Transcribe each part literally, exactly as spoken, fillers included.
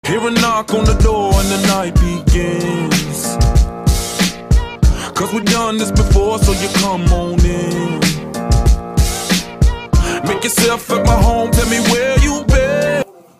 Hear a knock on the door and the night begins. Cause we've done this before, so you come on in. Make yourself at my home, tell me where you been.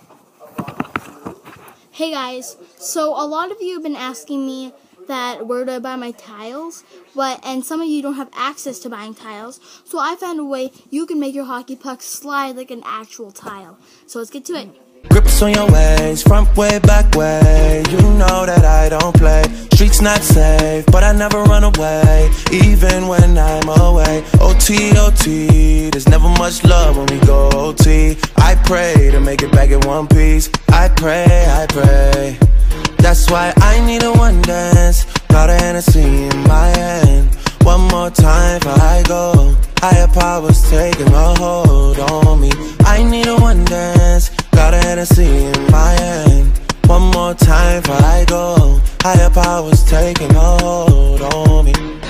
Hey guys, so a lot of you have been asking me that where do I buy my tiles, but and some of you don't have access to buying tiles, so I found a way you can make your hockey puck slide like an actual tile. So let's get to it. Grips on your ways, front way, back way. You know that I don't play. Streets not safe, but I never run away, even when I'm away. O T, O T, there's never much love when we go O T. I pray to make it back in one piece. I pray, I pray. That's why I need a one dance. Got a Hennessy in my hand. One more time before I go. Higher powers taking a hold on me. I need a one dance. Got a Hennessy in my hand. One more time before I go. Higher powers taking a hold on me.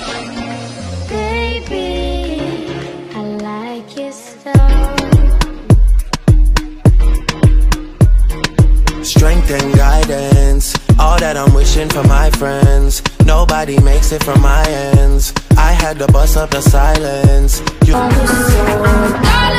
Baby, I like it so. Strength and guidance, all that I'm wishing for my friends. Nobody makes it from my ends. I had to bust up the silence. You